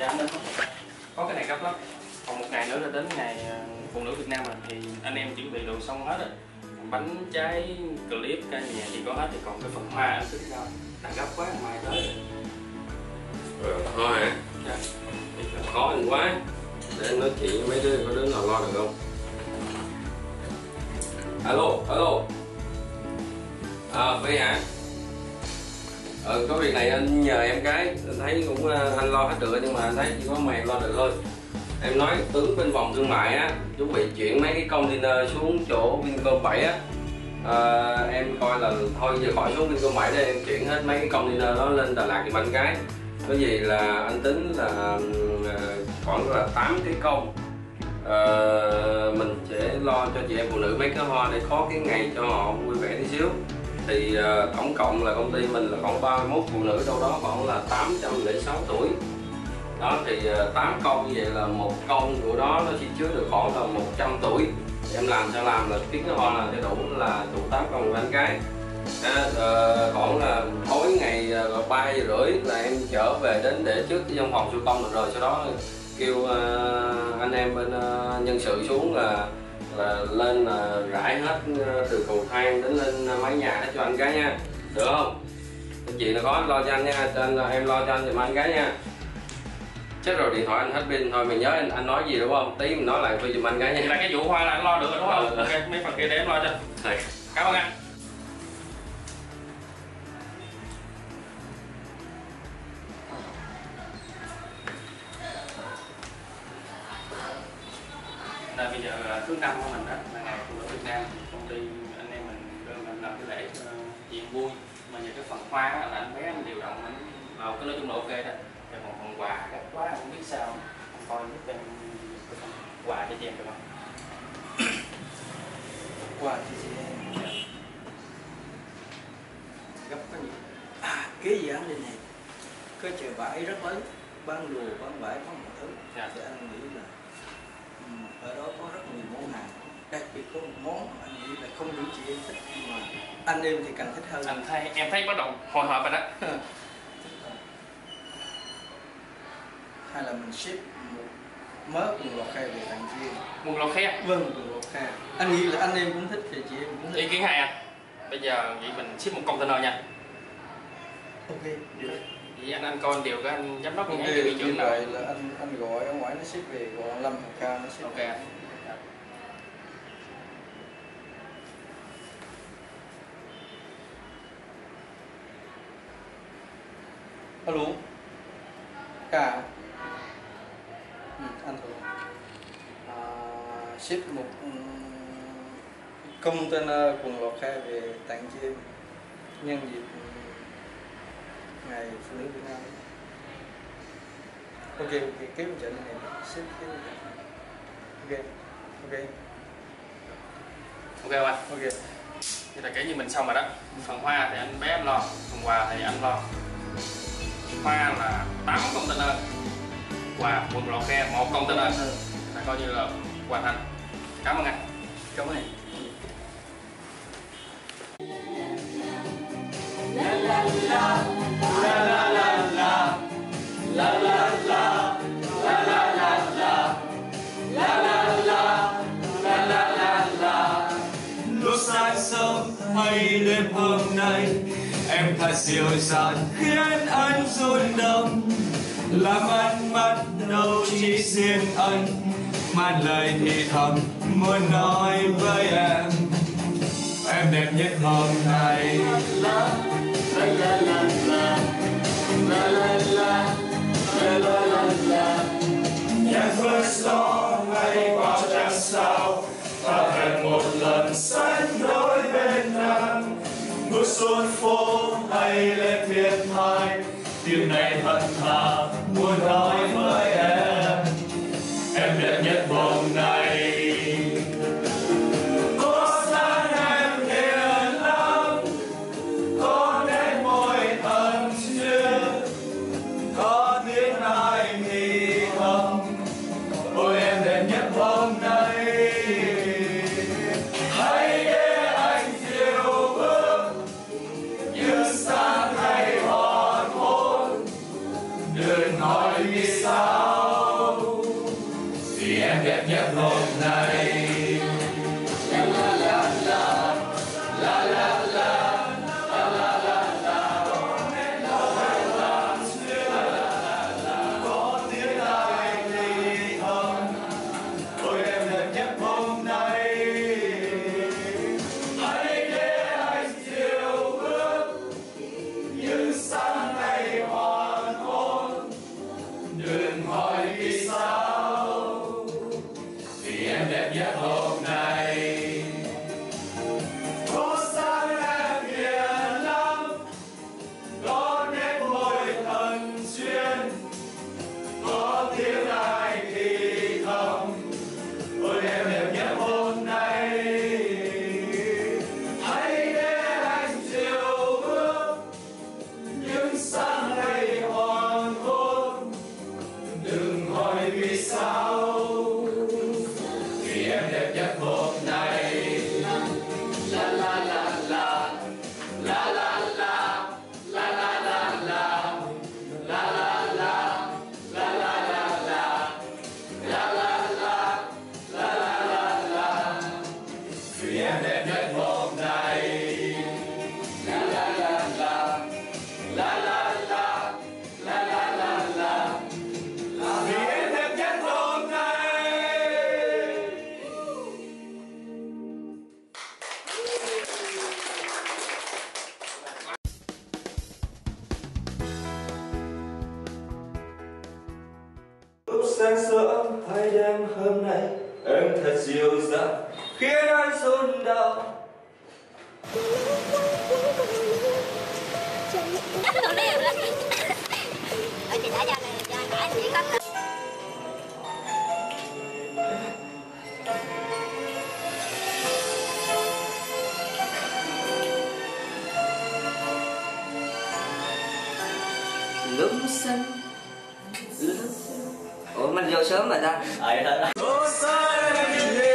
cho anh đến có cái này gấp lắm. Còn một ngày nữa là đến ngày phụ nữ Việt Nam rồi thì anh em chuẩn bị đồ xong hết rồi. Bánh trái, clip, ca nhạc thì có hết, thì còn cái phần hoa anh tính sao? Đặt gấp quá mai tới rồi. Thôi hả? Dạ. Khó anh quá. Để anh nói chuyện với mấy đứa, có đứa nào lo được không? Alo. Phi hả? Có việc này anh nhờ em cái. Anh thấy cũng anh lo hết được, nhưng mà anh thấy chỉ có mày lo được thôi. Em nói tướng bên phòng thương mại á, chuẩn bị chuyển mấy cái container xuống chỗ Vincom 7 á. Em coi là thôi giờ khỏi xuống Vincom 7 đây, em chuyển hết mấy cái container đó lên Đà Lạt giùm anh cái. Có gì là anh tính là khoảng là 8 cái công. Mình sẽ lo cho chị em phụ nữ mấy cái hoa để có cái ngày cho họ vui vẻ tí xíu. Thì tổng cộng là công ty mình là khoảng 31 phụ nữ, đâu đó khoảng là 806 tuổi. Đó thì 8 công như vậy là một công của đó nó chỉ chứa được khoảng là 100 tuổi. Thì em làm sao làm là kiếm cái hoa là cho đủ, là đủ 8 công của anh cái. Khoảng là tối ngày 3 giờ rưỡi là em trở về đến để trước cái văn phòng Su Công được rồi. Sau đó kêu anh em bên nhân sự xuống là lên rải hết từ cầu thang đến lên mái nhà hết cho anh cái nha, được không? Cái chuyện là có lo cho anh nha, em lo cho anh giùm anh cái nha. Chết rồi, điện thoại anh hết pin thôi, mày nhớ anh nói gì đúng không? Tí mình nói lại phi giùm anh cái nha. Là cái vụ hoa là anh lo được rồi đúng không? Ok, mấy phần kia để em lo cho. Thầy. Cảm ơn anh. Là bây giờ thứ năm của mình đó là ngày phụ nữ Việt Nam, công ty anh em mình đơn mình làm cái lễ chuyện vui, mà về cái phần hoa là anh bé anh điều động anh vào cái nói chung là ok đó. Rồi còn phần quà gấp quá không biết sao, anh coi giúp em cái phần quà cho chị em được không? Quà cho chị em gấp có gì? Cái dự án đây này có chợ bãi rất lớn, bán đồ, bán bãi, bán mọi thứ. Thì anh nghĩ là ở đó có rất nhiều món hàng, đặc biệt có một món anh nghĩ là không những chị em thích mà anh em thì càng thích hơn. Em thấy bắt đầu hồi hộp rồi đó. Hay là mình ship một mớ quần lọt khe về tặng chị em. Quần lọt khe? Vâng, quần lọt khe. Anh nghĩ là anh em cũng thích thì chị em cũng thích. Ý kiến hay à? Bây giờ vậy mình ship một container nha. Ok, được. Vậy anh coi điều cái anh giám đốc ok, nhé, bị trưởng nào. vậy là anh gọi ở ngoài nó ship về, gọi anh Lâm thằng Ca nó ship. Ok. Về. Alo. Ca. Anh Thuận. Ship một container quần lọt khe về tặng chị em nhân dịp ngày phụ nữ Việt Nam. Ok, kéo một trận này ship kéo một trận. Ok không anh? Ok. Vậy là kể như mình xong rồi đó. Phần hoa thì anh bé em lo, phần quà thì anh lo. Hoa là 8 container, quà quần lọt khe 1 container, là coi như là hoàn thành. Cảm ơn anh. Cảm ơn anh. La la la la la la la la la la la la la la la la la la la la. Lúc sáng sớm hay đêm hôm nay, em thật dịu dàng khiến anh rung động. Làm anh bắt đầu chỉ riêng anh, mang lời thì thầm muốn nói với em. Em đẹp nhất hôm nay. La la la la la la la la la la la. Nhạc vơi gió hay bao trăng sao, ta hẹn một lần sánh đôi bên nàng. Mưa xuân phố hay lên thiên thai, tiếng này thật thà muốn nói với em. Em đẹp nhất hôm nay. Hãy để anh dịu bước như xa hay hoa. đẹp nhất hôm nay. La la la la, la la la. Sáng sớm hay đêm hôm nay em thật dịu dàng khiến anh run đau. Lúc xanh. Ủa mình vô sớm rồi ta. Đó.